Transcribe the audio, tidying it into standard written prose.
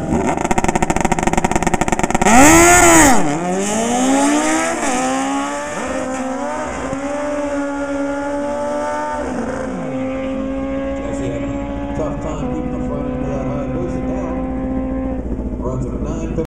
Tough time keeping the front end of that high booster down. Runs at a 9.